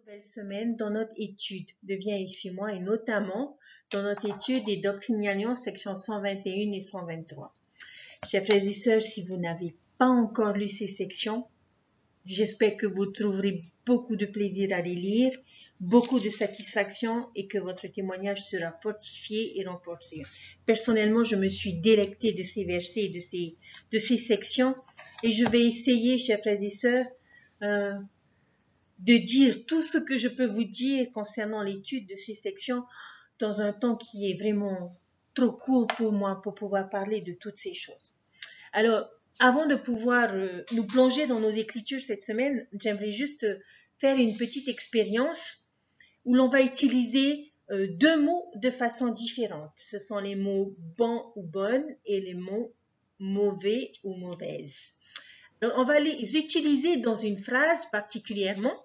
Nouvelle semaine dans notre étude de Viens et suis-moi et notamment dans notre étude des Doctrines Alliances, sections 121 et 123. Chers frères et sœurs, si vous n'avez pas encore lu ces sections, j'espère que vous trouverez beaucoup de plaisir à les lire, beaucoup de satisfaction et que votre témoignage sera fortifié et renforcé. Personnellement, je me suis délectée de ces versets et de ces sections et je vais essayer, chers frères et sœurs, de dire tout ce que je peux vous dire concernant l'étude de ces sections dans un temps qui est vraiment trop court pour moi pour pouvoir parler de toutes ces choses. Alors, avant de pouvoir nous plonger dans nos écritures cette semaine, j'aimerais juste faire une petite expérience où l'on va utiliser deux mots de façon différente. Ce sont les mots bon ou bonne et les mots mauvais ou mauvaise. Alors, on va les utiliser dans une phrase particulièrement.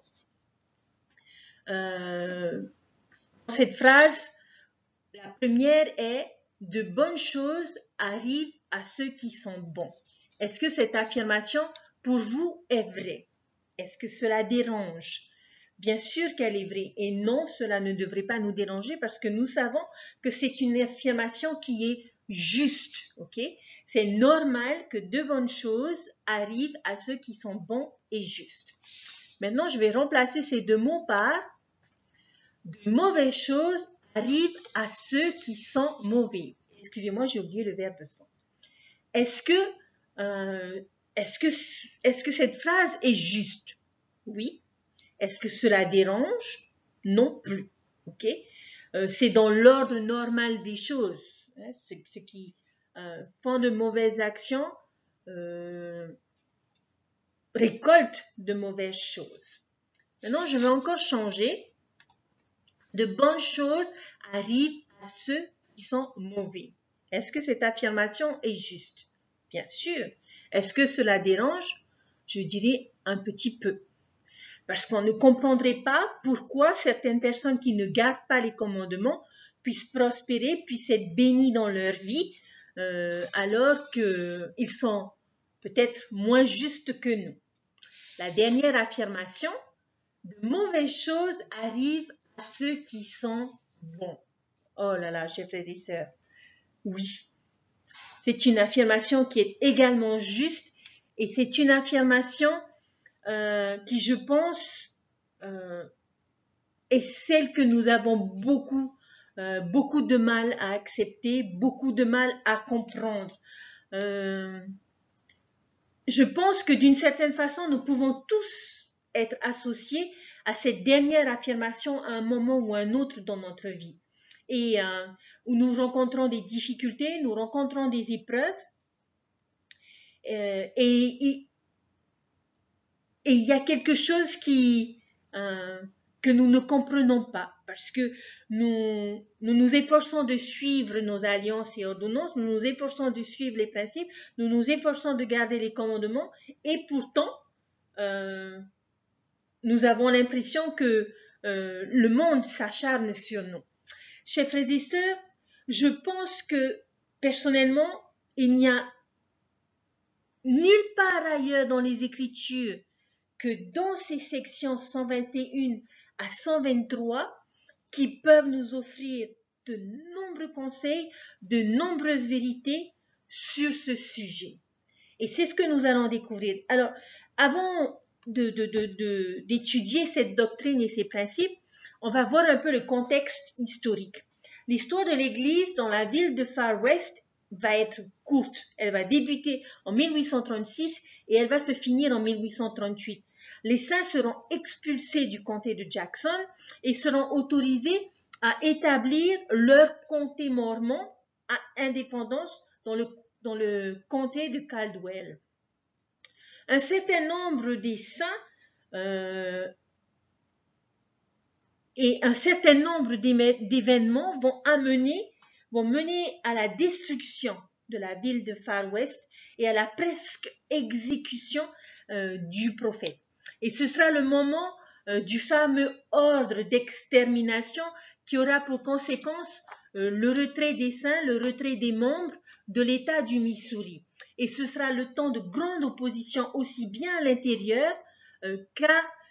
Cette phrase, la première est « de bonnes choses arrivent à ceux qui sont bons ». Est-ce que cette affirmation, pour vous, est vraie? Est-ce que cela dérange? Bien sûr qu'elle est vraie et non, cela ne devrait pas nous déranger parce que nous savons que c'est une affirmation qui est juste, ok? C'est normal que de bonnes choses arrivent à ceux qui sont bons et justes. Maintenant, je vais remplacer ces deux mots par « de mauvaises choses arrivent à ceux qui sont mauvais ». Excusez-moi, j'ai oublié le verbe sont. Est-ce que cette phrase est juste? Oui. Est-ce que cela dérange? Non plus. Ok? C'est dans l'ordre normal des choses. Hein, ceux qui font de mauvaises actions récoltent de mauvaises choses. Maintenant, je vais encore changer. De bonnes choses arrivent à ceux qui sont mauvais. Est-ce que cette affirmation est juste? Bien sûr. Est-ce que cela dérange? Je dirais un petit peu. Parce qu'on ne comprendrait pas pourquoi certaines personnes qui ne gardent pas les commandements puissent prospérer, puissent être bénies dans leur vie, alors qu'ils sont peut-être moins justes que nous. La dernière affirmation, de mauvaises choses arrivent à ceux qui sont bons. Oh là là, chers frères et sœurs. Oui. C'est une affirmation qui est également juste et c'est une affirmation qui, je pense, est celle que nous avons beaucoup de mal à accepter, beaucoup de mal à comprendre. Je pense que d'une certaine façon, nous pouvons tous être associés à cette dernière affirmation à un moment ou à un autre dans notre vie. Et où nous rencontrons des difficultés, nous rencontrons des épreuves. Et il y a quelque chose que nous ne comprenons pas parce que nous efforçons de suivre nos alliances et ordonnances, nous nous efforçons de suivre les principes, nous nous efforçons de garder les commandements et pourtant nous avons l'impression que le monde s'acharne sur nous. Chers frères et sœurs, je pense que personnellement, il n'y a nulle part ailleurs dans les Écritures que dans ces sections 121 à 123 qui peuvent nous offrir de nombreux conseils, de nombreuses vérités sur ce sujet. Et c'est ce que nous allons découvrir. Alors, avant d'étudier cette doctrine et ces principes, on va voir un peu le contexte historique. L'histoire de l'Église dans la ville de Far West va être courte. Elle va débuter en 1836 et elle va se finir en 1838. Les saints seront expulsés du comté de Jackson et seront autorisés à établir leur comté mormon à indépendance dans le comté de Caldwell. Un certain nombre des saints et un certain nombre d'événements vont mener à la destruction de la ville de Far West et à la presque exécution du prophète. Et ce sera le moment du fameux ordre d'extermination qui aura pour conséquence le retrait des saints, le retrait des membres de l'État du Missouri. Et ce sera le temps de grande opposition aussi bien à l'intérieur qu'à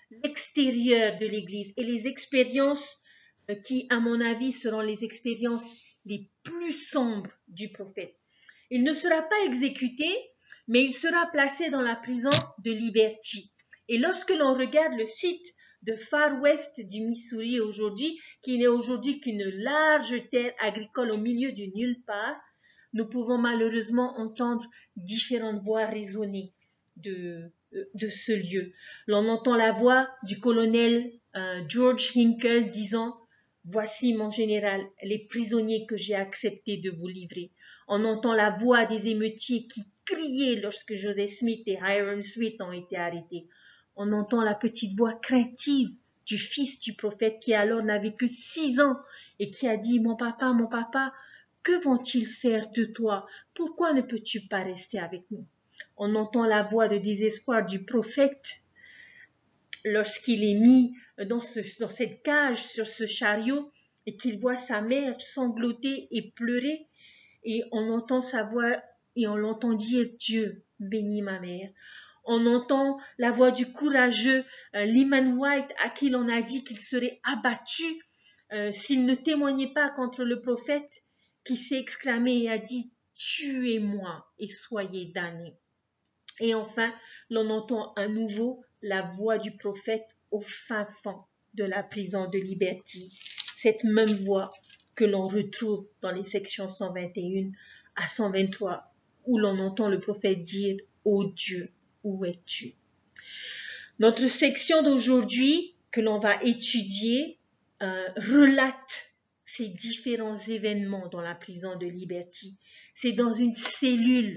l'extérieur de l'Église et les expériences qui, à mon avis, seront les expériences les plus sombres du prophète. Il ne sera pas exécuté, mais il sera placé dans la prison de Liberty. Et lorsque l'on regarde le site de Far West du Missouri aujourd'hui, qui n'est aujourd'hui qu'une large terre agricole au milieu de nulle part, nous pouvons malheureusement entendre différentes voix résonner de ce lieu. L'on entend la voix du colonel George Hinkle disant « Voici mon général, les prisonniers que j'ai accepté de vous livrer. » On entend la voix des émeutiers qui criaient lorsque Joseph Smith et Hyrum Smith ont été arrêtés. On entend la petite voix craintive du fils du prophète qui alors n'avait que 6 ans et qui a dit « Mon papa, que vont-ils faire de toi? Pourquoi ne peux-tu pas rester avec nous ?» On entend la voix de désespoir du prophète lorsqu'il est mis dans cette cage, sur ce chariot, et qu'il voit sa mère sangloter et pleurer, et on entend sa voix et on l'entend dire « Dieu, bénis ma mère ». On entend la voix du courageux Lyman White à qui l'on a dit qu'il serait abattu s'il ne témoignait pas contre le prophète, qui s'est exclamé et a dit « Tuez-moi et soyez damnés ». Et enfin, l'on entend à nouveau la voix du prophète au fin fond de la prison de Liberty. Cette même voix que l'on retrouve dans les sections 121 à 123, où l'on entend le prophète dire « Ô Dieu, où es-tu » ? Notre section d'aujourd'hui que l'on va étudier relate ces différents événements dans la prison de Liberty. C'est dans une cellule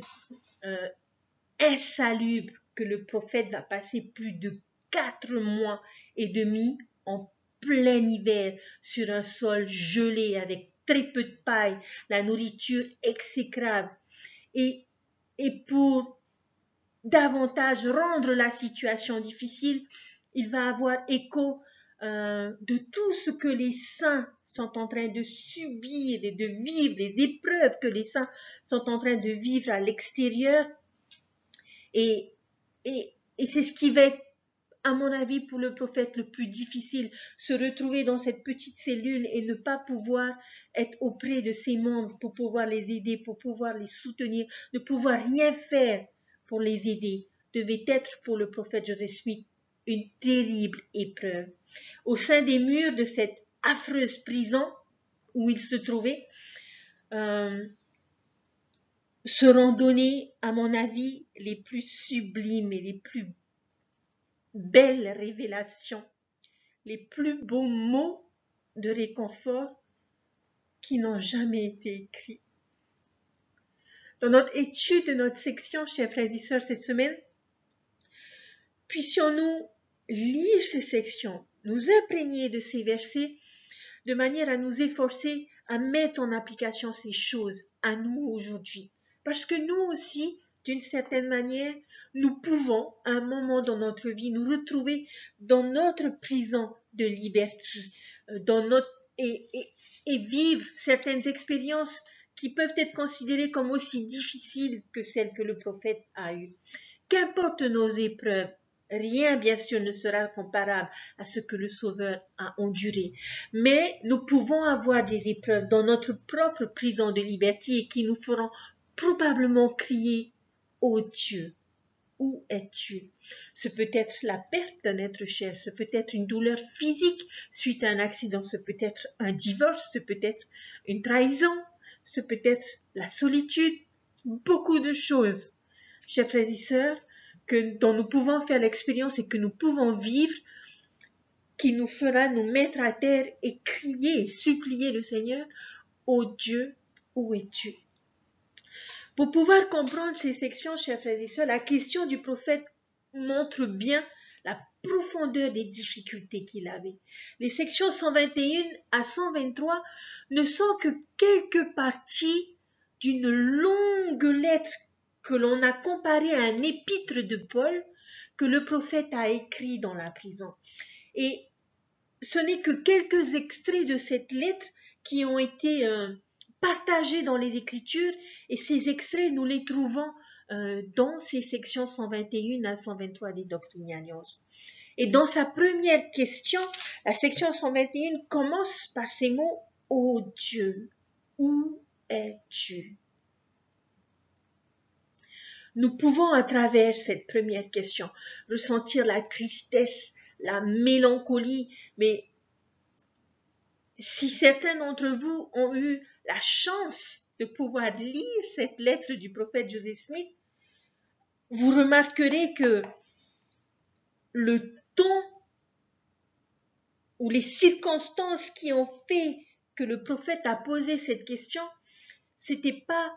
insalubre que le prophète va passer plus de 4 mois et demi en plein hiver sur un sol gelé avec très peu de paille, la nourriture exécrable. Et pour davantage rendre la situation difficile, il va avoir écho de tout ce que les saints sont en train de subir et de vivre, les épreuves que les saints sont en train de vivre à l'extérieur. Et c'est ce qui va être, à mon avis, pour le prophète le plus difficile, se retrouver dans cette petite cellule et ne pas pouvoir être auprès de ses membres pour pouvoir les aider, pour pouvoir les soutenir, ne pouvoir rien faire pour les aider, devait être pour le prophète Joseph Smith une terrible épreuve. Au sein des murs de cette affreuse prison où il se trouvait, seront donnés, à mon avis, les plus sublimes et les plus belles révélations, les plus beaux mots de réconfort qui n'ont jamais été écrits. Dans notre étude de notre section, chers frères et sœurs, cette semaine, puissions-nous lire ces sections, nous imprégner de ces versets, de manière à nous efforcer à mettre en application ces choses à nous aujourd'hui. Parce que nous aussi, d'une certaine manière, nous pouvons, à un moment dans notre vie, nous retrouver dans notre prison de Liberty, et vivre certaines expériences qui peuvent être considérées comme aussi difficiles que celles que le prophète a eues. Qu'importe nos épreuves, rien, bien sûr, ne sera comparable à ce que le Sauveur a enduré. Mais nous pouvons avoir des épreuves dans notre propre prison de Liberty et qui nous feront probablement crier « Ô Dieu, où es-tu » Ce peut être la perte d'un être cher, ce peut être une douleur physique suite à un accident, ce peut être un divorce, ce peut être une trahison, ce peut être la solitude, beaucoup de choses, chers frères et sœurs, dont nous pouvons faire l'expérience et que nous pouvons vivre, qui nous fera nous mettre à terre et crier, supplier le Seigneur « Ô Dieu, où es-tu » ? Pour pouvoir comprendre ces sections, chers frères et sœurs, la question du prophète montre bien la profondeur des difficultés qu'il avait. Les sections 121 à 123 ne sont que quelques parties d'une longue lettre que l'on a comparée à un épître de Paul que le prophète a écrit dans la prison. Et ce n'est que quelques extraits de cette lettre qui ont été partagés dans les Écritures, et ces extraits, nous les trouvons dans ces sections 121 à 123 des Doctrine et Alliance. Et dans sa première question, la section 121 commence par ces mots « Ô Dieu, où es-tu » Nous pouvons à travers cette première question ressentir la tristesse, la mélancolie, mais si certains d'entre vous ont eu la chance de pouvoir lire cette lettre du prophète Joseph Smith, vous remarquerez que le ton ou les circonstances qui ont fait que le prophète a posé cette question, c'était pas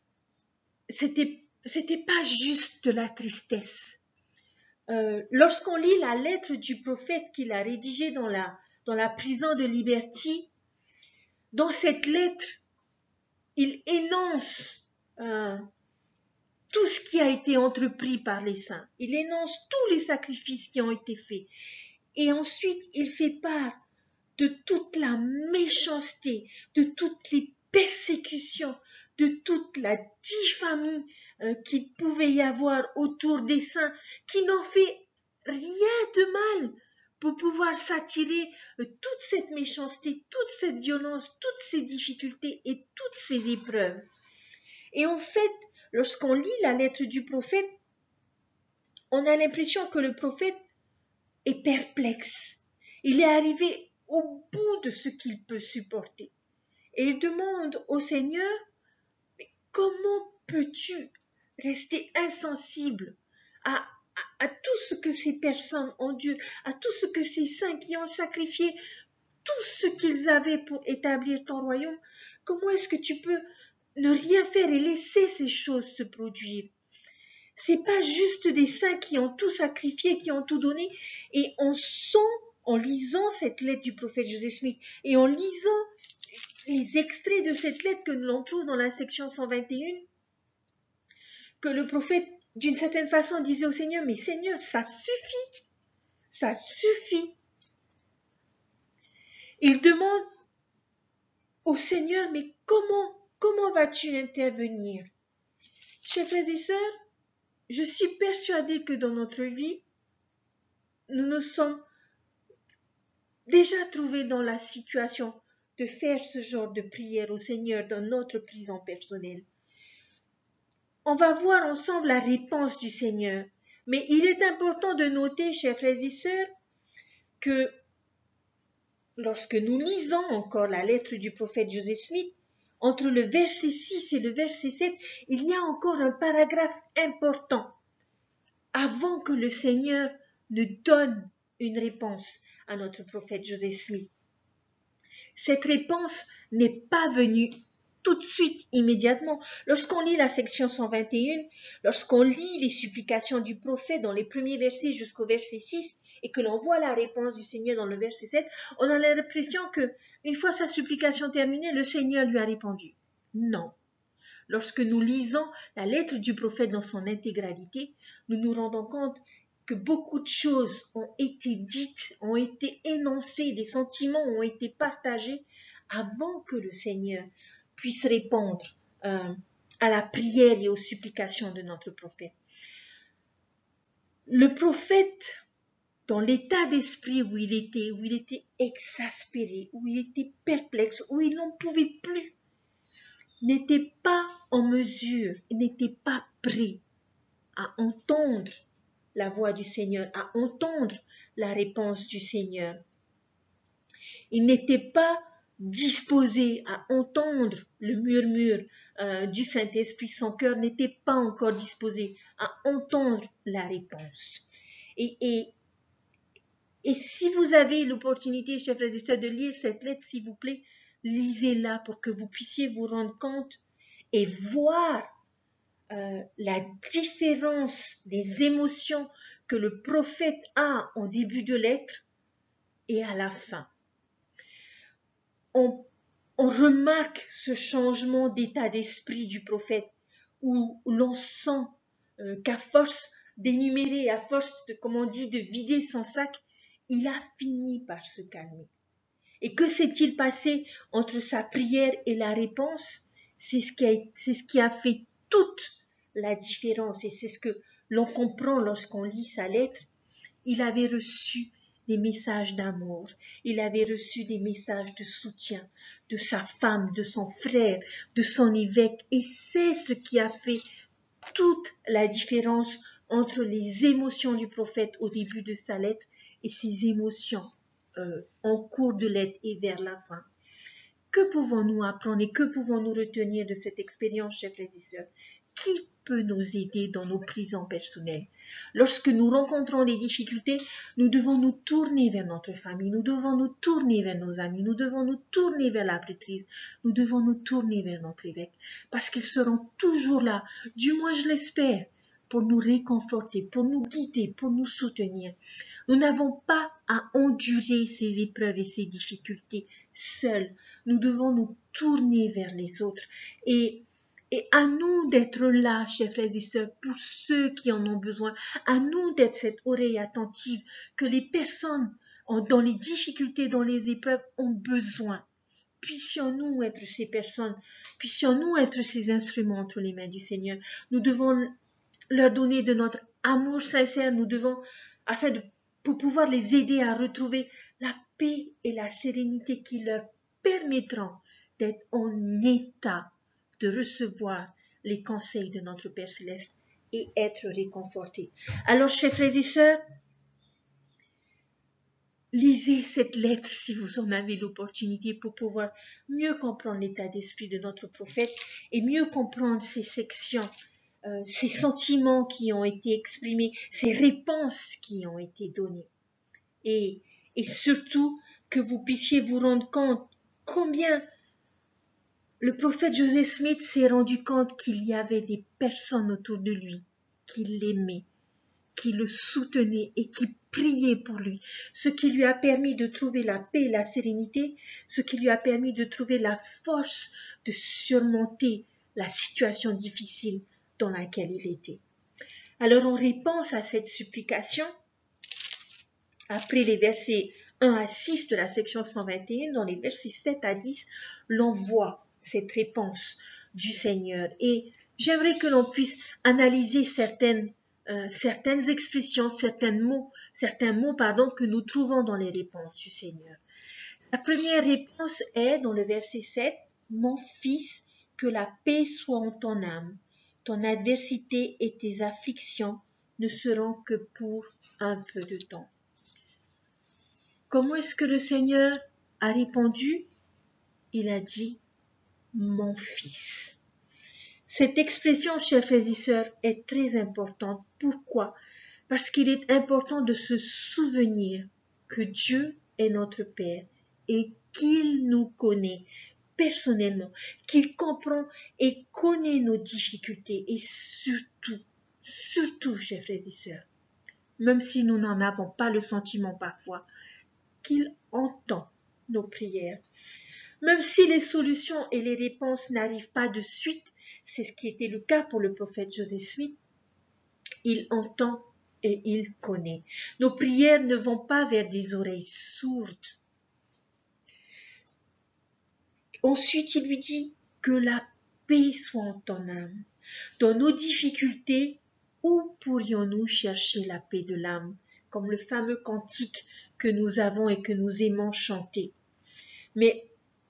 juste de la tristesse. Lorsqu'on lit la lettre du prophète qu'il a rédigée dans la prison de Liberty, dans cette lettre, il énonce tout ce qui a été entrepris par les saints. Il énonce tous les sacrifices qui ont été faits. Et ensuite, il fait part de toute la méchanceté, de toutes les persécutions, de toute la diffamie qu'il pouvait y avoir autour des saints, qui n'ont fait rien de mal pour pouvoir s'attirer toute cette méchanceté, toute cette violence, toutes ces difficultés et toutes ces épreuves. Et en fait, lorsqu'on lit la lettre du prophète, on a l'impression que le prophète est perplexe. Il est arrivé au bout de ce qu'il peut supporter. Et il demande au Seigneur, mais comment peux-tu rester insensible à tout ce que ces personnes endurent, à tout ce que ces saints qui ont sacrifié tout ce qu'ils avaient pour établir ton royaume? Comment est-ce que tu peux ne rien faire et laisser ces choses se produire? C'est pas juste des saints qui ont tout sacrifié, qui ont tout donné, et on sent en lisant cette lettre du prophète Joseph Smith et en lisant les extraits de cette lettre que l'on trouve dans la section 121, que le prophète d'une certaine façon disait au Seigneur, mais Seigneur, ça suffit. Il demande au Seigneur, mais comment vas-tu intervenir? Chers frères et sœurs, je suis persuadée que dans notre vie, nous nous sommes déjà trouvés dans la situation de faire ce genre de prière au Seigneur dans notre prison personnelle. On va voir ensemble la réponse du Seigneur. Mais il est important de noter, chers frères et sœurs, que lorsque nous lisons encore la lettre du prophète Joseph Smith, entre le verset 6 et le verset 7, il y a encore un paragraphe important avant que le Seigneur ne donne une réponse à notre prophète Joseph Smith. Cette réponse n'est pas venue tout de suite, immédiatement. Lorsqu'on lit la section 121, lorsqu'on lit les supplications du prophète dans les premiers versets jusqu'au verset 6, et que l'on voit la réponse du Seigneur dans le verset 7, on a l'impression que, une fois sa supplication terminée, le Seigneur lui a répondu. Non. Lorsque nous lisons la lettre du prophète dans son intégralité, nous nous rendons compte que beaucoup de choses ont été dites, ont été énoncées, des sentiments ont été partagés avant que le Seigneur puisse répondre à la prière et aux supplications de notre prophète. Le prophète, dans l'état d'esprit où il était exaspéré, où il était perplexe, où il n'en pouvait plus, n'était pas en mesure, n'était pas prêt à entendre la voix du Seigneur, à entendre la réponse du Seigneur. Il n'était pas disposé à entendre le murmure du Saint-Esprit. Son cœur n'était pas encore disposé à entendre la réponse. Et si vous avez l'opportunité, chers frères et sœurs, de lire cette lettre, s'il vous plaît, lisez-la pour que vous puissiez vous rendre compte et voir la différence des émotions que le prophète a en début de lettre et à la fin. On remarque ce changement d'état d'esprit du prophète où l'on sent qu'à force d'énumérer, à force de, comme on dit, de vider son sac, il a fini par se calmer. Et que s'est-il passé entre sa prière et la réponse? C'est ce qui a fait toute la différence et c'est ce que l'on comprend lorsqu'on lit sa lettre. il avait reçu des messages d'amour, il avait reçu des messages de soutien de sa femme, de son frère, de son évêque, et c'est ce qui a fait toute la différence entre les émotions du prophète au début de sa lettre et ses émotions en cours de lettre et vers la fin. Que pouvons-nous apprendre et que pouvons-nous retenir de cette expérience, chers frères et sœurs? Qui peut nous aider dans nos prisons personnelles? Lorsque nous rencontrons des difficultés, nous devons nous tourner vers notre famille, nous devons nous tourner vers nos amis, nous devons nous tourner vers la prêtrise, nous devons nous tourner vers notre évêque, parce qu'ils seront toujours là, du moins je l'espère, pour nous réconforter, pour nous guider, pour nous soutenir. Nous n'avons pas à endurer ces épreuves et ces difficultés seuls. Nous devons nous tourner vers les autres et à nous d'être là, chers frères et sœurs, pour ceux qui en ont besoin, à nous d'être cette oreille attentive que les personnes dans les difficultés, dans les épreuves ont besoin. Puissions-nous être ces personnes, puissions-nous être ces instruments entre les mains du Seigneur. Nous devons leur donner de notre amour sincère, nous devons, pour pouvoir les aider à retrouver la paix et la sérénité qui leur permettront d'être en état de recevoir les conseils de notre Père Céleste et être réconfortés. Alors, chers frères et sœurs, lisez cette lettre si vous en avez l'opportunité pour pouvoir mieux comprendre l'état d'esprit de notre prophète et mieux comprendre ces sections, ces sentiments qui ont été exprimés, ces réponses qui ont été données. Et surtout que vous puissiez vous rendre compte combien le prophète Joseph Smith s'est rendu compte qu'il y avait des personnes autour de lui qui l'aimaient, qui le soutenaient et qui priaient pour lui, ce qui lui a permis de trouver la paix et la sérénité, ce qui lui a permis de trouver la force de surmonter la situation difficile dans laquelle il était. Alors on repense à cette supplication après les versets 1 à 6 de la section 121, dans les versets 7 à 10, l'on voit cette réponse du Seigneur. Et j'aimerais que l'on puisse analyser certaines expressions, certains mots que nous trouvons dans les réponses du Seigneur. La première réponse est dans le verset 7, « Mon fils, que la paix soit en ton âme. Ton adversité et tes afflictions ne seront que pour un peu de temps. » Comment est-ce que le Seigneur a répondu? Il a dit « Mon fils ». Cette expression, chers frères et sœurs, est très importante. Pourquoi? Parce qu'il est important de se souvenir que Dieu est notre Père et qu'il nous connaît personnellement, qu'il comprend et connaît nos difficultés et surtout, chers frères et sœurs, même si nous n'en avons pas le sentiment parfois, qu'il entend nos prières. Même si les solutions et les réponses n'arrivent pas de suite, c'est ce qui était le cas pour le prophète Joseph Smith, il entend et il connaît. Nos prières ne vont pas vers des oreilles sourdes. Ensuite, il lui dit que la paix soit en ton âme. Dans nos difficultés, où pourrions-nous chercher la paix de l'âme, comme le fameux cantique que nous avons et que nous aimons chanter. Mais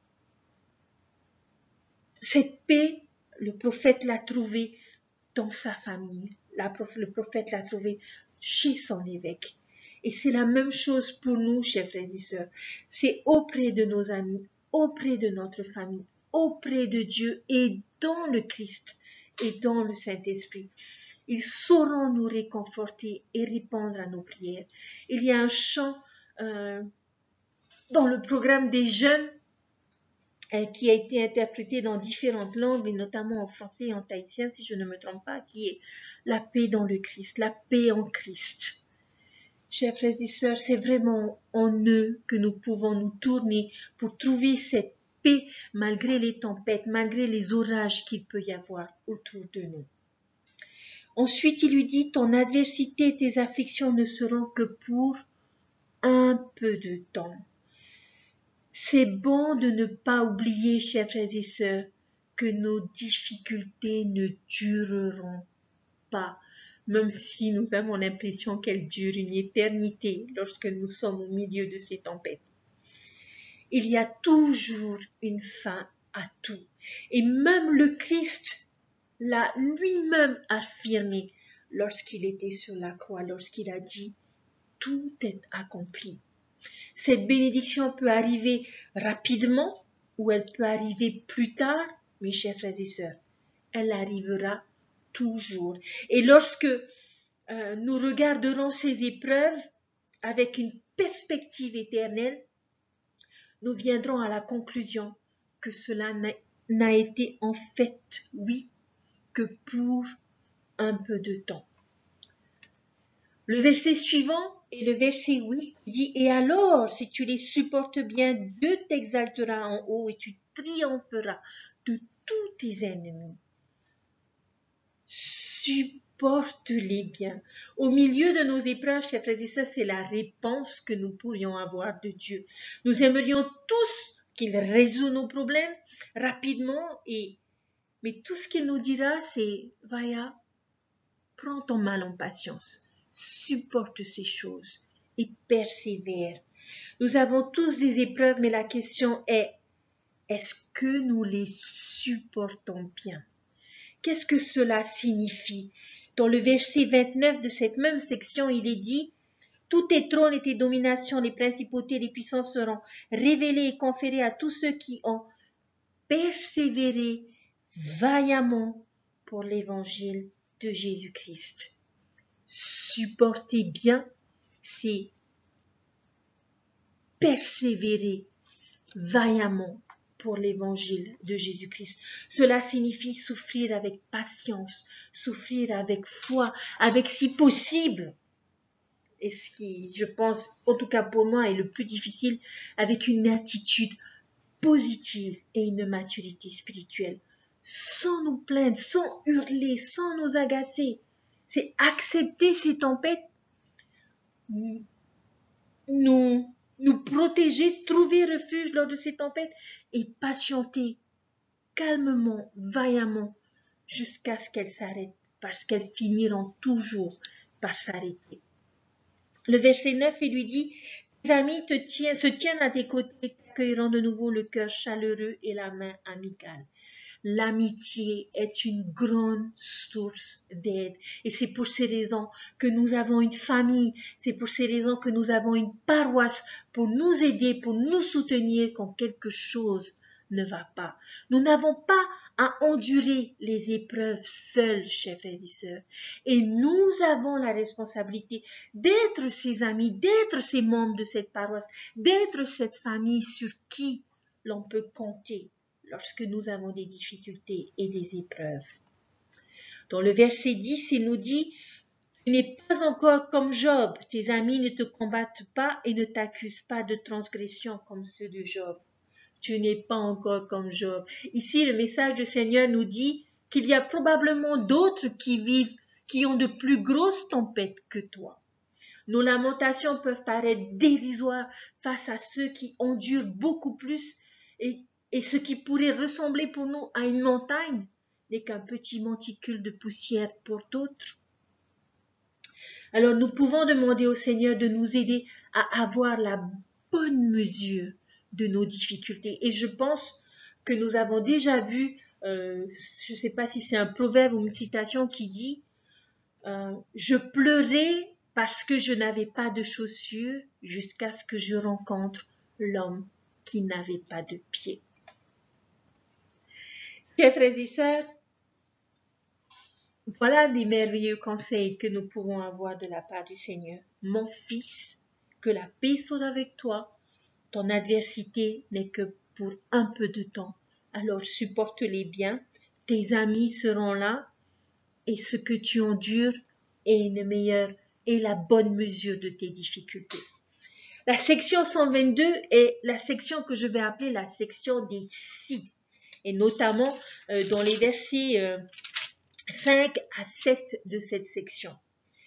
cette paix, le prophète l'a trouvée dans sa famille. Le prophète l'a trouvée chez son évêque. Et c'est la même chose pour nous, chers frères et sœurs. C'est auprès de nos amis, auprès de notre famille, auprès de Dieu et dans le Christ et dans le Saint-Esprit. Ils sauront nous réconforter et répondre à nos prières. Il y a un chant dans le programme des jeunes qui a été interprété dans différentes langues, et notamment en français et en tahitien, si je ne me trompe pas, qui est la paix dans le Christ, la paix en Christ. Chers frères et sœurs, c'est vraiment en eux que nous pouvons nous tourner pour trouver cette paix malgré les tempêtes, malgré les orages qu'il peut y avoir autour de nous. Ensuite, il lui dit, ton adversité et tes afflictions ne seront que pour un peu de temps. C'est bon de ne pas oublier, chers frères et sœurs, que nos difficultés ne dureront pas. même si nous avons l'impression qu'elles durent une éternité lorsque nous sommes au milieu de ces tempêtes. Il y a toujours une fin à tout. Et même le Christ l'a lui-même affirmé lorsqu'il était sur la croix, lorsqu'il a dit « Tout est accompli ». Cette bénédiction peut arriver rapidement ou elle peut arriver plus tard, mes chers frères et sœurs. Elle arrivera toujours. Et lorsque nous regarderons ces épreuves avec une perspective éternelle, nous viendrons à la conclusion que cela n'a été en fait, oui, que pour un peu de temps. Le verset suivant est le verset 8, il dit « Et alors, si tu les supportes bien, Dieu t'exaltera en haut et tu triompheras de tous tes ennemis. » Supporte-les bien. Au milieu de nos épreuves, chers frères et sœurs, c'est la réponse que nous pourrions avoir de Dieu. Nous aimerions tous qu'il résout nos problèmes rapidement, mais tout ce qu'il nous dira, c'est « Vaya, prends ton mal en patience, supporte ces choses et persévère. » Nous avons tous des épreuves, mais la question est-ce que nous les supportons bien? Qu'est-ce que cela signifie? Dans le verset 29 de cette même section, il est dit « Tous tes trônes et tes dominations, les principautés, les puissances seront révélées et conférées à tous ceux qui ont persévéré vaillamment pour l'évangile de Jésus-Christ. » Supporter bien, c'est persévérer vaillamment pour l'évangile de Jésus-Christ. Cela signifie souffrir avec patience, souffrir avec foi, avec si possible, et ce qui, je pense, en tout cas pour moi, est le plus difficile, avec une attitude positive et une maturité spirituelle, sans nous plaindre, sans hurler, sans nous agacer. C'est accepter ces tempêtes, nous protéger, trouver refuge lors de ces tempêtes et patienter calmement, vaillamment, jusqu'à ce qu'elles s'arrêtent, parce qu'elles finiront toujours par s'arrêter. Le verset 9, il lui dit « Tes amis se tiennent à tes côtés, t'accueilleront de nouveau le cœur chaleureux et la main amicale. » L'amitié est une grande source d'aide. Et c'est pour ces raisons que nous avons une famille, c'est pour ces raisons que nous avons une paroisse pour nous aider, pour nous soutenir quand quelque chose ne va pas. Nous n'avons pas à endurer les épreuves seuls, chers frères et sœurs. Et nous avons la responsabilité d'être ces amis, d'être ces membres de cette paroisse, d'être cette famille sur qui l'on peut compter lorsque nous avons des difficultés et des épreuves. Dans le verset 10, il nous dit « Tu n'es pas encore comme Job, tes amis ne te combattent pas et ne t'accusent pas de transgression comme ceux de Job. » Tu n'es pas encore comme Job. Ici, le message du Seigneur nous dit qu'il y a probablement d'autres qui ont de plus grosses tempêtes que toi. Nos lamentations peuvent paraître dérisoires face à ceux qui endurent beaucoup plus et ce qui pourrait ressembler pour nous à une montagne n'est qu'un petit monticule de poussière pour d'autres. Alors nous pouvons demander au Seigneur de nous aider à avoir la bonne mesure de nos difficultés. Et je pense que nous avons déjà vu, je ne sais pas si c'est un proverbe ou une citation qui dit « Je pleurais parce que je n'avais pas de chaussures jusqu'à ce que je rencontre l'homme qui n'avait pas de pieds. » Chers frères et sœurs, voilà des merveilleux conseils que nous pouvons avoir de la part du Seigneur. Mon fils, que la paix soit avec toi. Ton adversité n'est que pour un peu de temps. Alors supporte-les bien. Tes amis seront là. Et ce que tu endures est une meilleure et la bonne mesure de tes difficultés. La section 122 est la section que je vais appeler la section des si. Et notamment dans les versets 5 à 7 de cette section.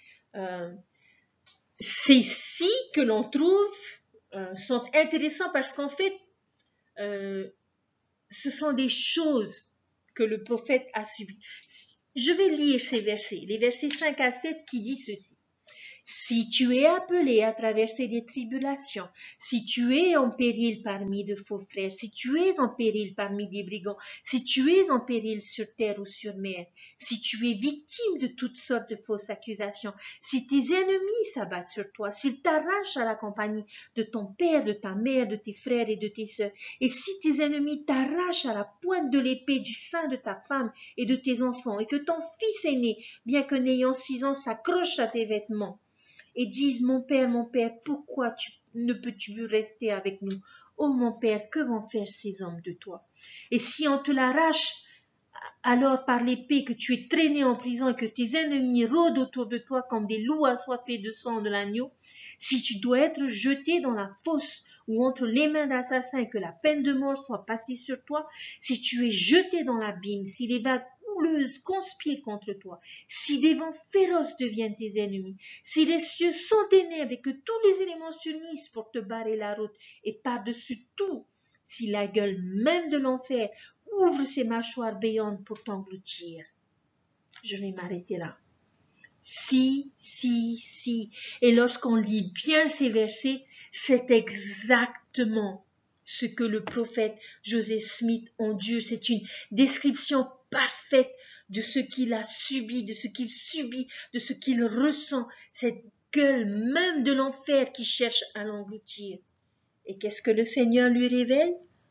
Ces si que l'on trouve sont intéressants parce qu'en fait, ce sont des choses que le prophète a subies. Je vais lire ces versets, les versets 5 à 7 qui disent ceci. Si tu es appelé à traverser des tribulations, si tu es en péril parmi de faux frères, si tu es en péril parmi des brigands, si tu es en péril sur terre ou sur mer, si tu es victime de toutes sortes de fausses accusations, si tes ennemis s'abattent sur toi, s'ils t'arrachent à la compagnie de ton père, de ta mère, de tes frères et de tes sœurs, et si tes ennemis t'arrachent à la pointe de l'épée du sein de ta femme et de tes enfants, et que ton fils aîné, bien que n'ayant 6 ans, s'accroche à tes vêtements, et disent, mon Père, pourquoi ne peux-tu rester avec nous? Oh mon Père, que vont faire ces hommes de toi? Et si on te l'arrache alors par l'épée, que tu es traîné en prison et que tes ennemis rôdent autour de toi comme des loups assoiffés de sang de l'agneau, si tu dois être jeté dans la fosse ou entre les mains d'assassins et que la peine de mort soit passée sur toi, si tu es jeté dans l'abîme, si les vagues houleuses conspirent contre toi, si des vents féroces deviennent tes ennemis, si les cieux sont ténèbres et que tous les éléments s'unissent pour te barrer la route, et par-dessus tout, si la gueule même de l'enfer ouvre ses mâchoires béantes pour t'engloutir. Je vais m'arrêter là. Si. Et lorsqu'on lit bien ces versets, c'est exactement ce que le prophète Joseph Smith endure. C'est une description parfaite de ce qu'il a subi, de ce qu'il subit, de ce qu'il ressent, cette gueule même de l'enfer qui cherche à l'engloutir. Et qu'est-ce que le Seigneur lui révèle?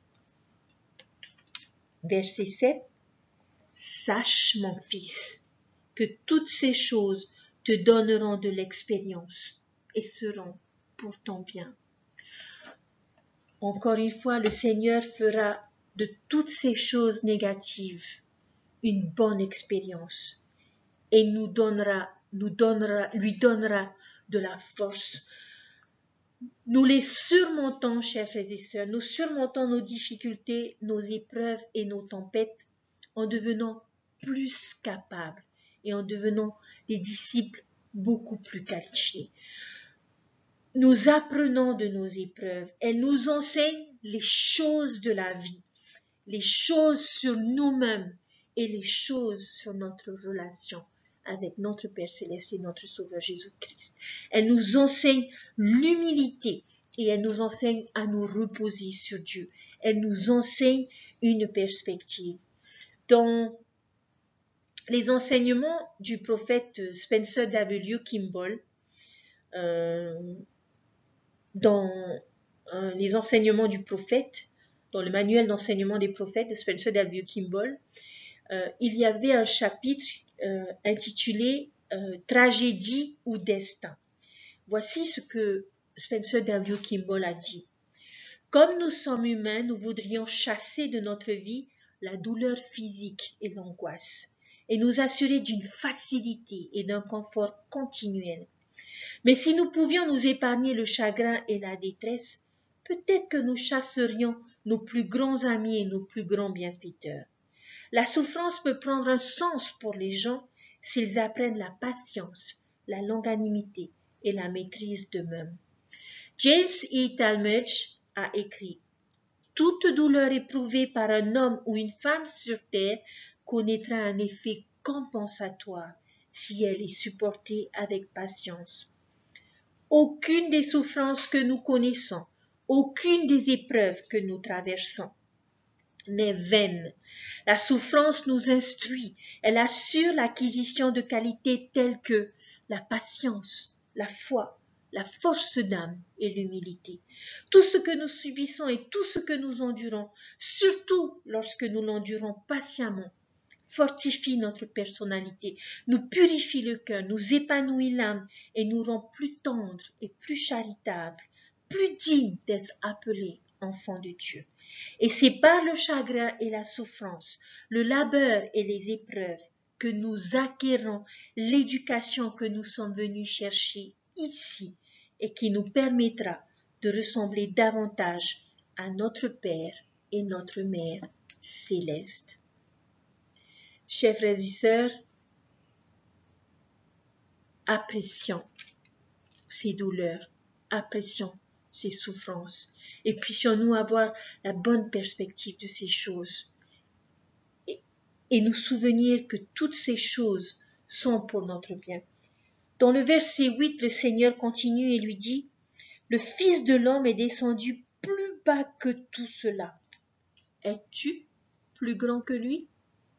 Verset 7. Sache, mon fils, que toutes ces choses te donneront de l'expérience et seront pour ton bien. Encore une fois, le Seigneur fera de toutes ces choses négatives une bonne expérience et lui donnera de la force. Nous les surmontons, chers frères et sœurs, nous surmontons nos difficultés, nos épreuves et nos tempêtes en devenant plus capables et en devenant des disciples beaucoup plus qualifiés. Nous apprenons de nos épreuves. Elles nous enseignent les choses de la vie, les choses sur nous-mêmes et les choses sur notre relation avec notre Père Céleste et notre Sauveur Jésus-Christ. Elles nous enseignent l'humilité et elles nous enseignent à nous reposer sur Dieu. Elles nous enseignent une perspective. Dans les enseignements du prophète Spencer W. Kimball, dans les enseignements du prophète, dans le manuel d'enseignement des prophètes de Spencer W. Kimball, il y avait un chapitre intitulé Tragédie ou destin. Voici ce que Spencer W. Kimball a dit. Comme nous sommes humains, nous voudrions chasser de notre vie la douleur physique et l'angoisse, et nous assurer d'une facilité et d'un confort continuel. Mais si nous pouvions nous épargner le chagrin et la détresse, peut-être que nous chasserions nos plus grands amis et nos plus grands bienfaiteurs. La souffrance peut prendre un sens pour les gens s'ils apprennent la patience, la longanimité et la maîtrise d'eux-mêmes. James E. Talmage a écrit « Toute douleur éprouvée par un homme ou une femme sur terre connaîtra un effet compensatoire si elle est supportée avec patience. Aucune des souffrances que nous connaissons, aucune des épreuves que nous traversons n'est vaine. La souffrance nous instruit, elle assure l'acquisition de qualités telles que la patience, la foi, la force d'âme et l'humilité. Tout ce que nous subissons et tout ce que nous endurons, surtout lorsque nous l'endurons patiemment, fortifie notre personnalité, nous purifie le cœur, nous épanouit l'âme et nous rend plus tendres et plus charitables, plus dignes d'être appelés enfants de Dieu. Et c'est par le chagrin et la souffrance, le labeur et les épreuves que nous acquérons l'éducation que nous sommes venus chercher ici et qui nous permettra de ressembler davantage à notre Père et notre Mère céleste. Chers frères et sœurs, apprécions ces douleurs, apprécions ces souffrances et puissions-nous avoir la bonne perspective de ces choses. et nous souvenir que toutes ces choses sont pour notre bien. Dans le verset 8, le Seigneur continue et lui dit, « Le Fils de l'homme est descendu plus bas que tout cela. Es-tu plus grand que lui ?»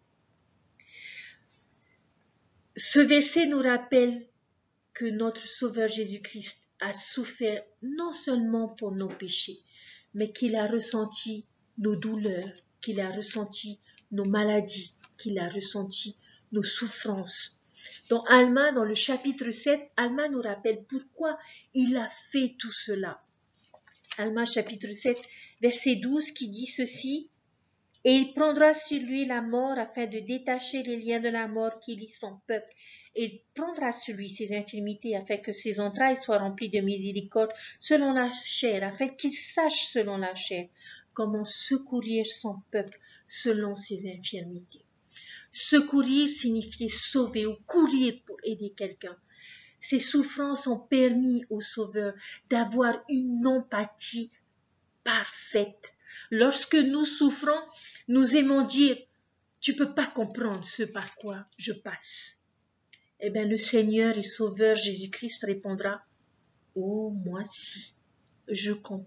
Ce verset nous rappelle que notre Sauveur Jésus-Christ a souffert non seulement pour nos péchés, mais qu'il a ressenti nos douleurs, qu'il a ressenti nos maladies, qu'il a ressenti nos souffrances. Dans Alma, dans le chapitre 7, Alma nous rappelle pourquoi il a fait tout cela. Alma chapitre 7, verset 12 qui dit ceci, « Et il prendra sur lui la mort afin de détacher les liens de la mort qui lient son peuple. Et il prendra sur lui ses infirmités afin que ses entrailles soient remplies de miséricorde selon la chair, afin qu'il sache selon la chair comment secourir son peuple selon ses infirmités. » Secourir signifiait sauver ou courir pour aider quelqu'un. Ces souffrances ont permis au Sauveur d'avoir une empathie parfaite. Lorsque nous souffrons, nous aimons dire « tu peux pas comprendre ce par quoi je passe ». Eh bien, le Seigneur et Sauveur Jésus-Christ répondra « oh, moi si, je comprends ».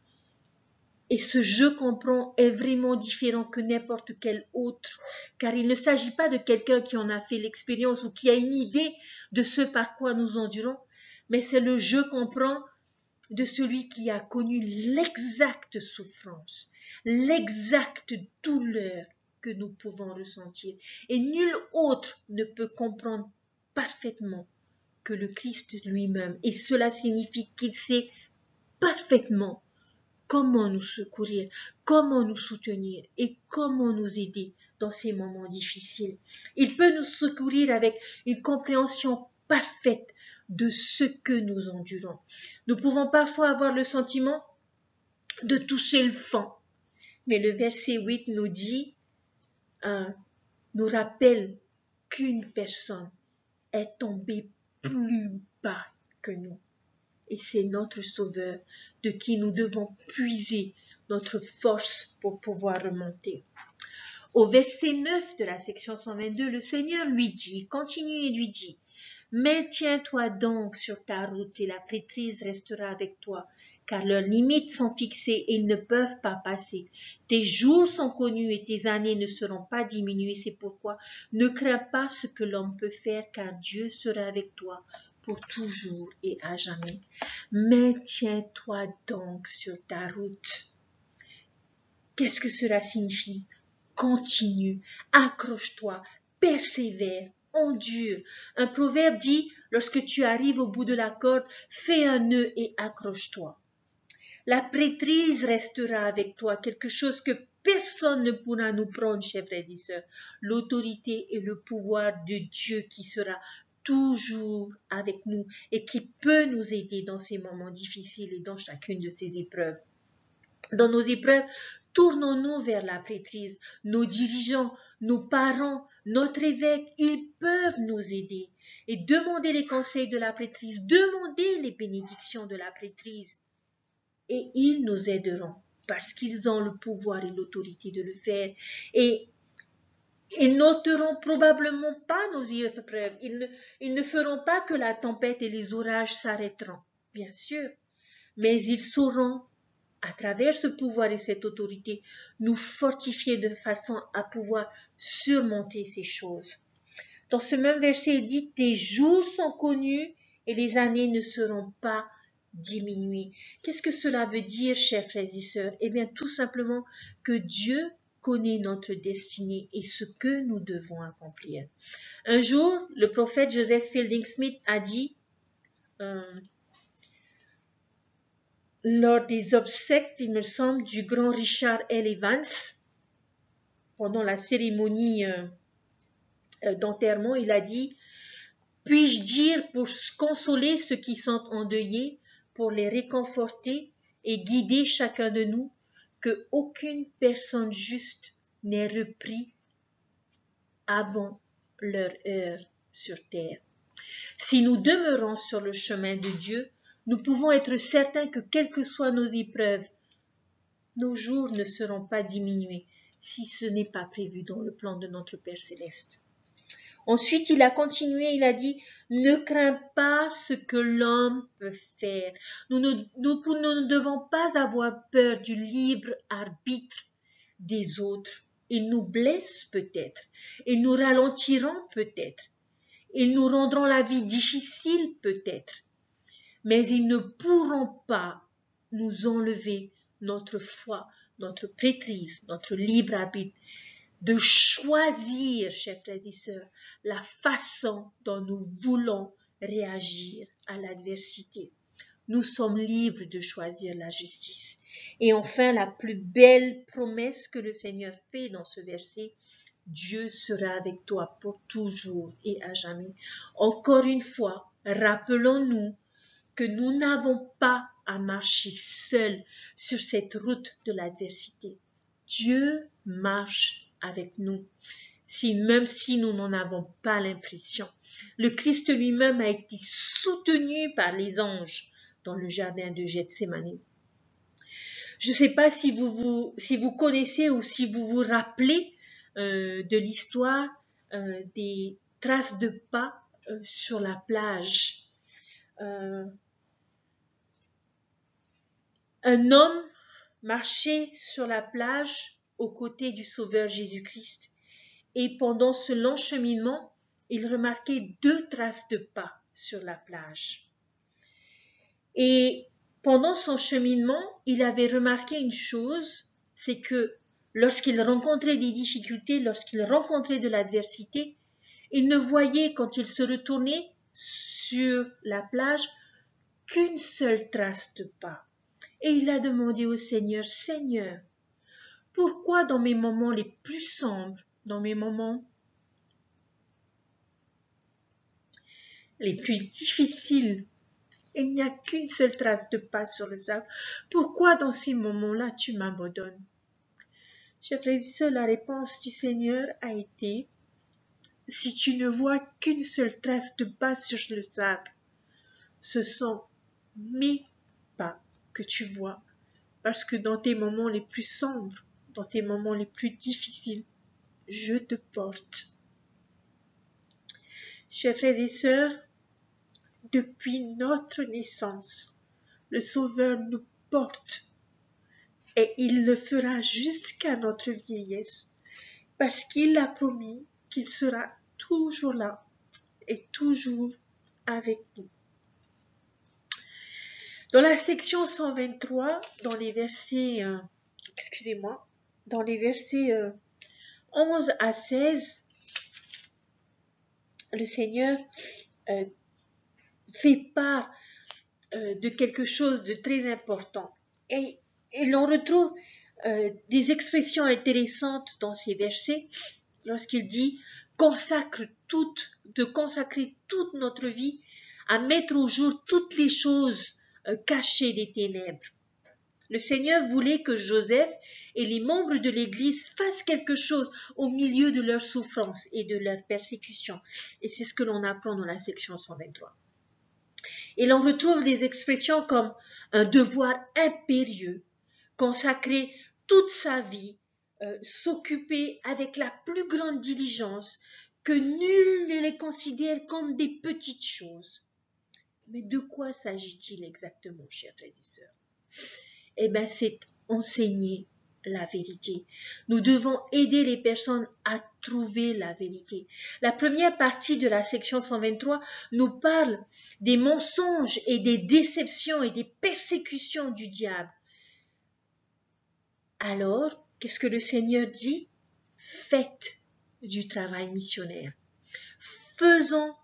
Et ce « je comprends » est vraiment différent que n'importe quel autre, car il ne s'agit pas de quelqu'un qui en a fait l'expérience ou qui a une idée de ce par quoi nous endurons, mais c'est le « je comprends » de celui qui a connu l'exacte souffrance, l'exacte douleur que nous pouvons ressentir. Et nul autre ne peut comprendre parfaitement que le Christ lui-même. Et cela signifie qu'il sait parfaitement comment nous secourir, comment nous soutenir et comment nous aider dans ces moments difficiles. Il peut nous secourir avec une compréhension parfaite de ce que nous endurons. Nous pouvons parfois avoir le sentiment de toucher le fond, mais le verset 8 nous dit, nous rappelle qu'une personne est tombée plus bas que nous. Et c'est notre Sauveur de qui nous devons puiser notre force pour pouvoir remonter. Au verset 9 de la section 122, le Seigneur lui dit, continue et lui dit, « Maintiens-toi donc sur ta route et la prêtrise restera avec toi, car leurs limites sont fixées et ils ne peuvent pas passer. Tes jours sont connus et tes années ne seront pas diminuées, c'est pourquoi ne crains pas ce que l'homme peut faire, car Dieu sera avec toi pour toujours et à jamais. Maintiens-toi donc sur ta route. » Qu'est-ce que cela signifie? Continue, accroche-toi, persévère, endure. Un proverbe dit, lorsque tu arrives au bout de la corde, fais un nœud et accroche-toi. La prêtrise restera avec toi, quelque chose que personne ne pourra nous prendre, chers frères et sœurs. L'autorité et le pouvoir de Dieu qui sera toujours avec nous et qui peut nous aider dans ces moments difficiles et dans chacune de ces épreuves. Dans nos épreuves, tournons-nous vers la prêtrise. Nos dirigeants, nos parents, notre évêque, ils peuvent nous aider. Et demandez les conseils de la prêtrise, demandez les bénédictions de la prêtrise. Et ils nous aideront parce qu'ils ont le pouvoir et l'autorité de le faire. Et ils n'ôteront probablement pas nos épreuves. Ils ne feront pas que la tempête et les orages s'arrêteront, bien sûr. Mais ils sauront, à travers ce pouvoir et cette autorité, nous fortifier de façon à pouvoir surmonter ces choses. Dans ce même verset, il dit, « Tes jours sont connus et les années ne seront pas diminuées. » Qu'est-ce que cela veut dire, chers frères et sœurs? Eh bien, tout simplement que Dieu connaît notre destinée et ce que nous devons accomplir. Un jour, le prophète Joseph Fielding Smith a dit, lors des obsèques, il me semble, du grand Richard L. Evans, pendant la cérémonie d'enterrement, il a dit « Puis-je dire pour consoler ceux qui sont endeuillés, pour les réconforter et guider chacun de nous, que aucune personne juste n'est repris avant leur heure sur terre. Si nous demeurons sur le chemin de Dieu, nous pouvons être certains que quelles que soient nos épreuves, nos jours ne seront pas diminués. si ce n'est pas prévu dans le plan de notre Père Céleste. Ensuite, il a continué, il a dit, ne crains pas ce que l'homme peut faire. Nous ne devons pas avoir peur du libre arbitre des autres. Ils nous blessent peut-être, ils nous ralentiront peut-être, ils nous rendront la vie difficile peut-être, mais ils ne pourront pas nous enlever notre foi, notre prêtrise, notre libre arbitre, de choisir, chers frères et sœurs, la façon dont nous voulons réagir à l'adversité. Nous sommes libres de choisir la justice. Et enfin, la plus belle promesse que le Seigneur fait dans ce verset, Dieu sera avec toi pour toujours et à jamais. Encore une fois, rappelons-nous que nous n'avons pas à marcher seuls sur cette route de l'adversité. Dieu marche avec nous, même si nous n'en avons pas l'impression. Le Christ lui-même a été soutenu par les anges dans le jardin de Gethsémani. Je ne sais pas si vous connaissez ou si vous vous rappelez de l'histoire des traces de pas sur la plage. Un homme marchait sur la plage aux côtés du Sauveur Jésus-Christ et pendant ce long cheminement, il remarquait 2 traces de pas sur la plage. Et pendant son cheminement, il avait remarqué une chose, c'est que lorsqu'il rencontrait des difficultés, lorsqu'il rencontrait de l'adversité, il ne voyait quand il se retournait sur la plage qu'une seule trace de pas. Et il a demandé au Seigneur, Seigneur, pourquoi dans mes moments les plus sombres, dans mes moments les plus difficiles, il n'y a qu'une seule trace de pas sur le sable. Pourquoi dans ces moments-là tu m'abandonnes? Chers frères et sœurs, la réponse du Seigneur a été, si tu ne vois qu'une seule trace de pas sur le sable, ce sont mes pas que tu vois. Parce que dans tes moments les plus sombres, dans tes moments les plus difficiles, je te porte. Chers frères et sœurs, depuis notre naissance, le Sauveur nous porte et il le fera jusqu'à notre vieillesse parce qu'il a promis qu'il sera toujours là et toujours avec nous. Dans la section 123, dans les versets, dans les versets 11 à 16, le Seigneur fait part de quelque chose de très important. Et l'on retrouve des expressions intéressantes dans ces versets lorsqu'il dit de consacrer toute notre vie à mettre au jour toutes les choses cachées des ténèbres. Le Seigneur voulait que Joseph et les membres de l'Église fassent quelque chose au milieu de leur souffrance et de leur persécution. Et c'est ce que l'on apprend dans la section 123. Et l'on retrouve des expressions comme un devoir impérieux, consacrer toute sa vie, s'occuper avec la plus grande diligence, que nul ne les considère comme des petites choses. Mais de quoi s'agit-il exactement, chers frères et sœurs? Eh bien, c'est enseigner la vérité. Nous devons aider les personnes à trouver la vérité. La première partie de la section 123 nous parle des mensonges et des déceptions et des persécutions du diable. Alors, qu'est-ce que le Seigneur dit? Faites du travail missionnaire. Faisons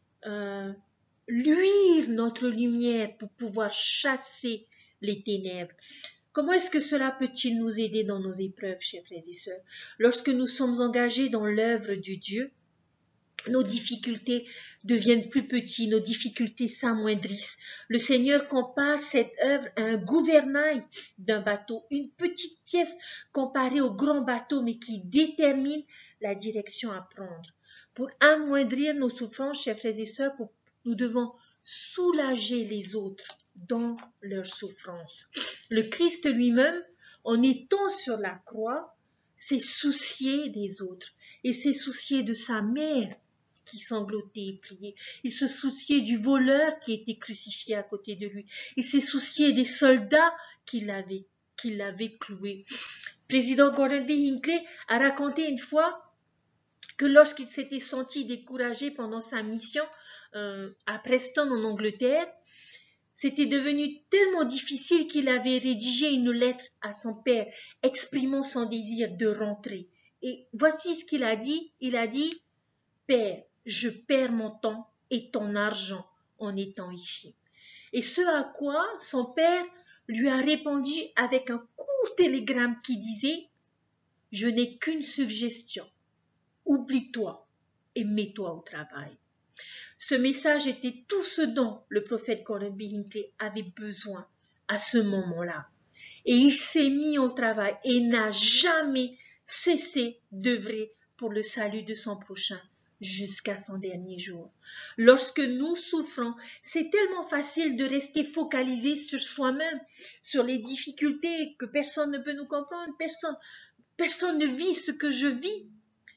luire notre lumière pour pouvoir chasser les ténèbres. Comment est-ce que cela peut-il nous aider dans nos épreuves, chers frères et sœurs? Lorsque nous sommes engagés dans l'œuvre de Dieu, nos difficultés deviennent plus petites, nos difficultés s'amoindrissent. Le Seigneur compare cette œuvre à un gouvernail d'un bateau, une petite pièce comparée au grand bateau, mais qui détermine la direction à prendre. Pour amoindrir nos souffrances, chers frères et sœurs, nous devons soulager les autres dans leurs souffrances. Le Christ lui-même, en étant sur la croix, s'est soucié des autres. Il s'est soucié de sa mère qui sanglotait et priait. Il se souciait du voleur qui était crucifié à côté de lui. Il s'est soucié des soldats qui l'avaient cloué. Président Gordon B. Hinckley a raconté une fois que lorsqu'il s'était senti découragé pendant sa mission à Preston en Angleterre, c'était devenu tellement difficile qu'il avait rédigé une lettre à son père exprimant son désir de rentrer. Et voici ce qu'il a dit. Il a dit « Père, je perds mon temps et ton argent en étant ici. » Et ce à quoi son père lui a répondu avec un court télégramme qui disait « Je n'ai qu'une suggestion. Oublie-toi et mets-toi au travail. » Ce message était tout ce dont le prophète Gordon B. Hinckley avait besoin à ce moment-là. Et il s'est mis au travail et n'a jamais cessé d'œuvrer pour le salut de son prochain jusqu'à son dernier jour. Lorsque nous souffrons, c'est tellement facile de rester focalisé sur soi-même, sur les difficultés que personne ne peut nous comprendre, personne ne vit ce que je vis.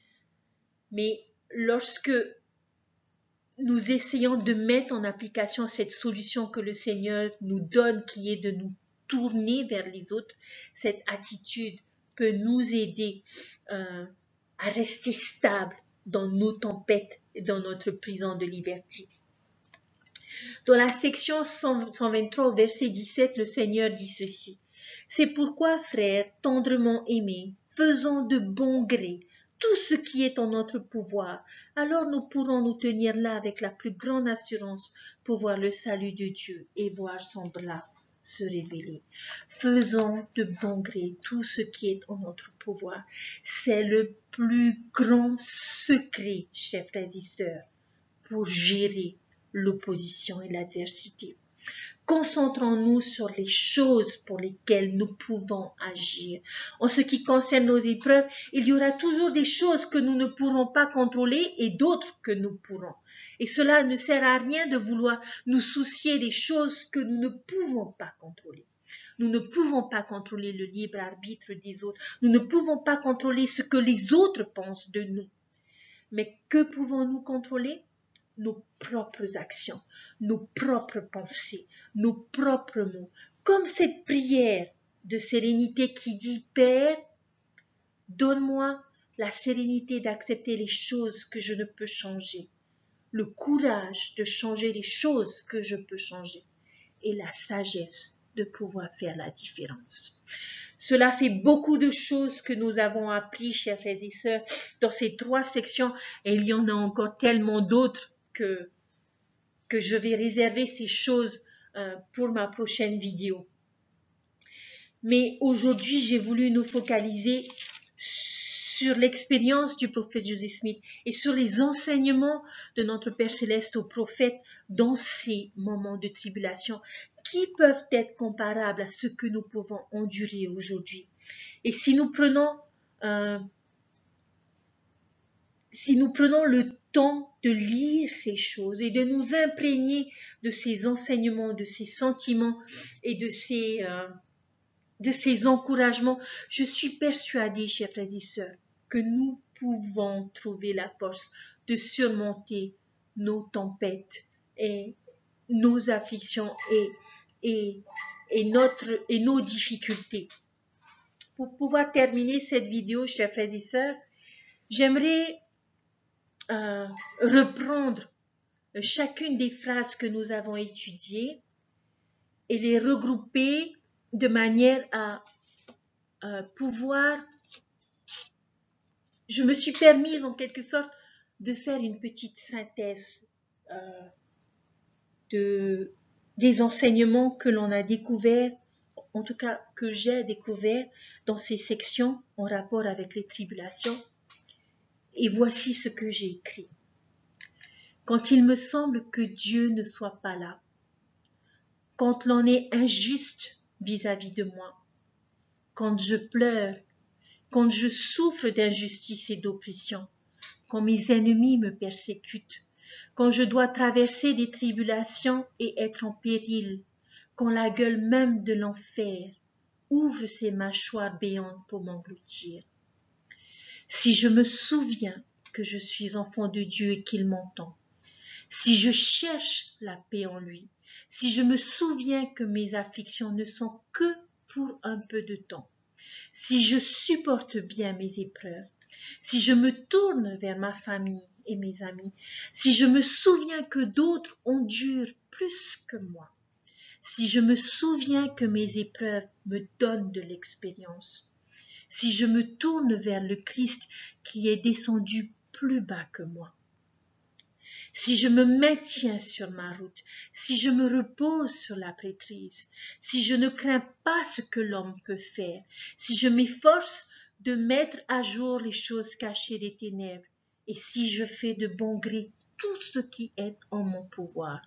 Mais lorsque nous essayons de mettre en application cette solution que le Seigneur nous donne, qui est de nous tourner vers les autres, cette attitude peut nous aider à rester stable dans nos tempêtes et dans notre prison de liberté. Dans la section 123, verset 17, le Seigneur dit ceci. « C'est pourquoi, frères, tendrement aimés, faisons de bon gré tout ce qui est en notre pouvoir, alors nous pourrons nous tenir là avec la plus grande assurance pour voir le salut de Dieu et voir son bras se révéler. Faisons de bon gré tout ce qui est en notre pouvoir. C'est le plus grand secret, chers frères et sœurs, pour gérer l'opposition et l'adversité. Concentrons-nous sur les choses pour lesquelles nous pouvons agir. En ce qui concerne nos épreuves, il y aura toujours des choses que nous ne pourrons pas contrôler et d'autres que nous pourrons. Et cela ne sert à rien de vouloir nous soucier des choses que nous ne pouvons pas contrôler. Nous ne pouvons pas contrôler le libre arbitre des autres. Nous ne pouvons pas contrôler ce que les autres pensent de nous. Mais que pouvons-nous contrôler ? Nos propres actions, nos propres pensées, nos propres mots. Comme cette prière de sérénité qui dit « Père, donne-moi la sérénité d'accepter les choses que je ne peux changer, le courage de changer les choses que je peux changer et la sagesse de pouvoir faire la différence. » Cela fait beaucoup de choses que nous avons appris, chers frères et sœurs, dans ces 3 sections, et il y en a encore tellement d'autres que je vais réserver ces choses pour ma prochaine vidéo. Mais aujourd'hui, j'ai voulu nous focaliser sur l'expérience du prophète Joseph Smith et sur les enseignements de notre Père Céleste au prophète dans ces moments de tribulation qui peuvent être comparables à ce que nous pouvons endurer aujourd'hui. Et si nous prenons le temps de lire ces choses et de nous imprégner de ces enseignements, de ces sentiments et de ces encouragements, je suis persuadée, chers frères et sœurs, que nous pouvons trouver la force de surmonter nos tempêtes et nos afflictions et nos difficultés. Pour pouvoir terminer cette vidéo, chers frères et sœurs, j'aimerais reprendre chacune des phrases que nous avons étudiées et les regrouper de manière à pouvoir... Je me suis permise en quelque sorte de faire une petite synthèse des enseignements que l'on a découverts, en tout cas que j'ai découvert dans ces sections en rapport avec les tribulations. Et voici ce que j'ai écrit. Quand il me semble que Dieu ne soit pas là, quand l'on est injuste vis-à-vis de moi, quand je pleure, quand je souffre d'injustice et d'oppression, quand mes ennemis me persécutent, quand je dois traverser des tribulations et être en péril, quand la gueule même de l'enfer ouvre ses mâchoires béantes pour m'engloutir. si je me souviens que je suis enfant de Dieu et qu'il m'entend, si je cherche la paix en lui, si je me souviens que mes afflictions ne sont que pour un peu de temps, si je supporte bien mes épreuves, si je me tourne vers ma famille et mes amis, si je me souviens que d'autres endurent plus que moi, si je me souviens que mes épreuves me donnent de l'expérience, si je me tourne vers le Christ qui est descendu plus bas que moi, si je me maintiens sur ma route, si je me repose sur la prêtrise, si je ne crains pas ce que l'homme peut faire, si je m'efforce de mettre à jour les choses cachées des ténèbres, et si je fais de bon gré tout ce qui est en mon pouvoir,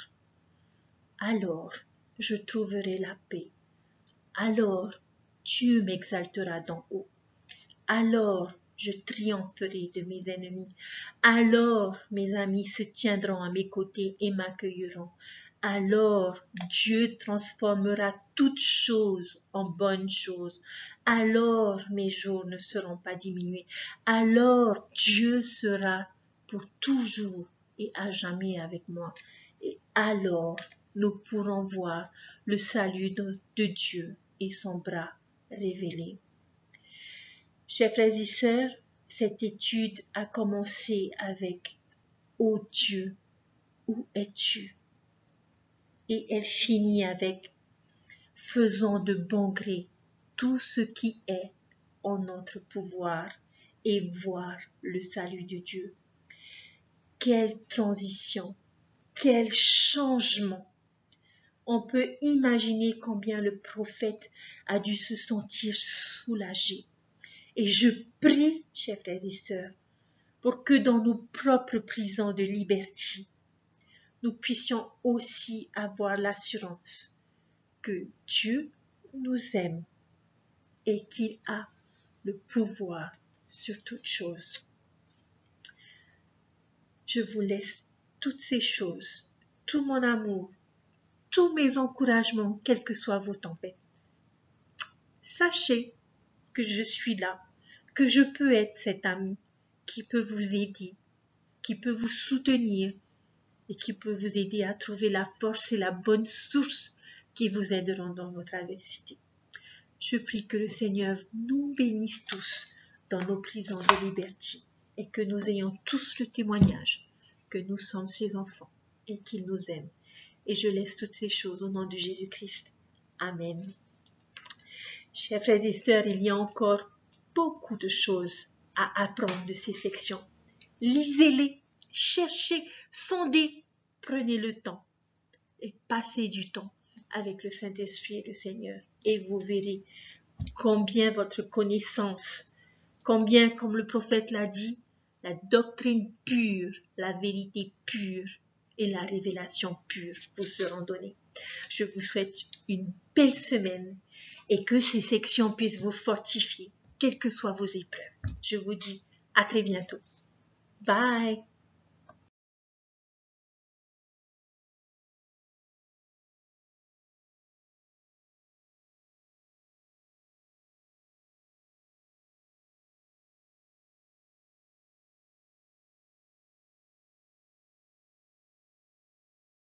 alors je trouverai la paix. Alors Dieu m'exaltera d'en haut. Alors je triompherai de mes ennemis. Alors mes amis se tiendront à mes côtés et m'accueilleront. Alors Dieu transformera toutes choses en bonnes choses. Alors mes jours ne seront pas diminués. Alors Dieu sera pour toujours et à jamais avec moi. Et alors nous pourrons voir le salut de Dieu et son bras révélé. Chers frères et sœurs, cette étude a commencé avec « Ô Dieu, où es-tu » et elle finit avec « Faisons de bon gré tout ce qui est en notre pouvoir et voir le salut de Dieu. » Quelle transition, quel changement! On peut imaginer combien le prophète a dû se sentir soulagé. Et je prie, chers frères et sœurs, pour que dans nos propres prisons de liberté, nous puissions aussi avoir l'assurance que Dieu nous aime et qu'il a le pouvoir sur toutes choses. Je vous laisse toutes ces choses, tout mon amour, tous mes encouragements, quelles que soient vos tempêtes. Sachez que je suis là, que je peux être cet ami qui peut vous aider, qui peut vous soutenir et qui peut vous aider à trouver la force et la bonne source qui vous aideront dans votre adversité. Je prie que le Seigneur nous bénisse tous dans nos prisons de liberté et que nous ayons tous le témoignage que nous sommes ses enfants et qu'il nous aime. Et je laisse toutes ces choses au nom de Jésus-Christ. Amen. Chers frères et sœurs, il y a encore beaucoup de choses à apprendre de ces sections. Lisez-les, cherchez, sondez, prenez le temps et passez du temps avec le Saint-Esprit et le Seigneur. Et vous verrez combien votre connaissance, combien, comme le prophète l'a dit, la doctrine pure, la vérité pure et la révélation pure vous seront données. Je vous souhaite une belle semaine et que ces sections puissent vous fortifier, quelles que soient vos épreuves. Je vous dis à très bientôt. Bye!